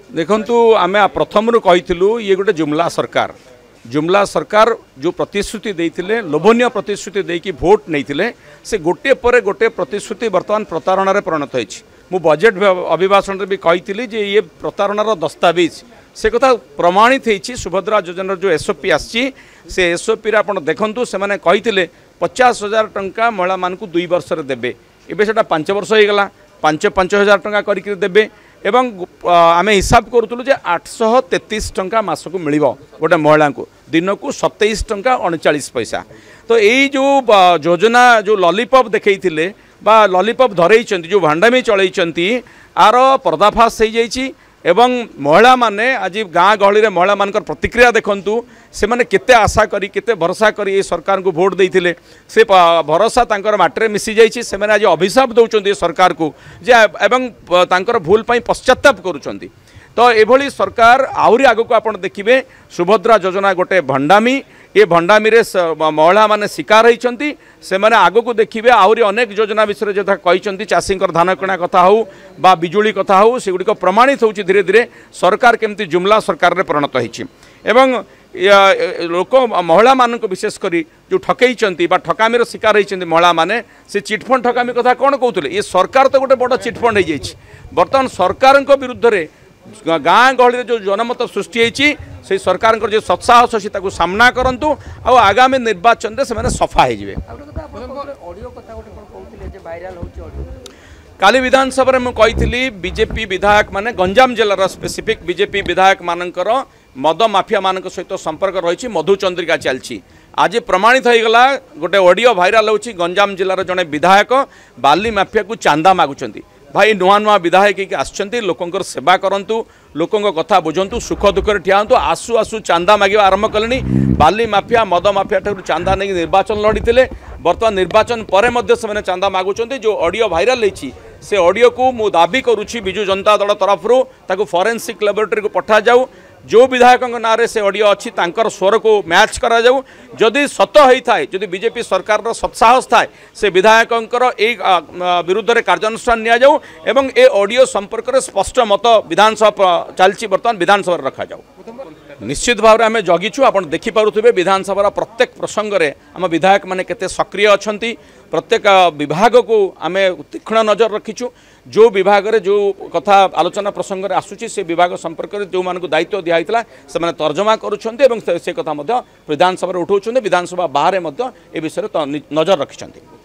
देखंतु आमे प्रथम कही ये गोटे जुमला सरकार जो प्रतिश्रुति देइथिले लोभनीय प्रतिश्रुति देकी भोट नहीं से गोटे पर गोटे प्रतिश्रुति वर्तमान प्रतारणा परिणत होइछि। मु बजेट अभिभाषण भी कही जे ये प्रतारणार दस्तावेज से कथा प्रमाणित होइछि। सुभद्रा योजना जो एसओपी आसी से एसओपी आप देखु से मैंने कही 50,000 टंका महिला मानक 2 वर्ष देबे एबे सेटा 5 वर्ष हो गला 5,000 टंका करके देबे एवं आम हिसाब करूँ जे 833 टंका मासक मिल गोटे महिला को दिन को 27 टंका 39 पैसा। तो यही जो योजना जो लॉलीपॉप देखते बा लॉलीपॉप धरई जो भांडामी चलई आर पर्दाफाश हो जाइए एवं महिला माने आज गाँ गहली महिला मान प्रतिक्रिया देखंतु से माने केते आशा करी केते भरोसा करी ये सरकार को भोट देइथिले से भरोसा तांकर माटे मिसी जाइछि। से माने आज अभिशाप दउचंती सरकार को जे एवं तांकर भूल पई पश्चाताप करूचंती। तो एभली सरकार आउरी आगो को आपण देखिबे सुभद्रा योजना गोटे भंडामी ये भंडामी रे महिला माने शिकार होइचंती से माने आगो को देखिबे आउरी अनेक योजना विषय जथा कहिचंती चाषींकर धान किणा कथा हो बा बिजुली कथा हो सेगुडी को प्रमाणित होउची धीरे धीरे सरकार केमती जुमला सरकार रे परिणत होइछि। एवं लोक महिला मान विशेष करी जो ठकई बा ठकामीर शिकार होइचंती महिला माने से चिटफंड ठकामी कथा कौन कहते ये सरकार तो गोटे बड़ चिटफंड हो जाइए। बर्तमान सरकार विरुद्ध रे गाँ गहली जो जनमत सृष्टि होती से सरकार जो सत्साहस अच्छी सामना करंतु आ आगामी निर्वाचन में से सफा हो। काली विधानसभा में कही बीजेपी विधायक माने गंजाम जिलार स्पेसिफिक बीजेपी विधायक मानकर मद माफिया मान सहित संपर्क रही मधुचंद्रिका चलती आज प्रमाणित हो गला। गोटे ऑडियो भाइराल होची गंजाम जिलार जड़े विधायक बाली माफिया को चांदा मागुचंती। भाई नुआ नुआ विधायक आसचंती लोकंकर सेवा करंतु लोकंक कथा बुझंतु सुख दुख ठियातु आसु आसु चांदा मागिबा आरंभ कलेनी। बाली माफिया मद माफिया ठाकुर चांदा नहीं निर्वाचन लड़ीते बर्तमान निर्वाचन पर मध्य से चांदा मागुचंती। जो ऑडियो भाइराल होती से ऑडियो को मु दाबी करुछि बिजु जनता दल तरफ ताकू फॉरेंसिक लैबोरेटरी को पठा जाऊ जो विधायक ना से ऑडियो अच्छी तांकर स्वर को मैच करा जाऊ जदि सत होता है जदि बीजेपी सरकार सत्साहस थाए से विधायकंकर विरुद्ध रे कार्यानुष्ठान निया जाऊ एवं ए ऑडियो संपर्क में स्पष्ट मत विधानसभा चलती बर्तमान विधानसभा रखा जाऊ। निश्चित भाव में आम जगिचु आप देखिपे विधानसभा प्रत्येक प्रसंग में आम विधायक मैंने केते सक्रिय अच्छा प्रत्येक विभाग को आम तीक्ष्ण नजर रखीचु जो विभाग रे जो कथा आलोचना प्रसंग में आसूची से विभाग संपर्क में जो मानक दायित्व दिया से तर्जमा करुँच से कथा विधानसभा उठाऊँ विधानसभा बाहर ए विषय नजर रखिंट।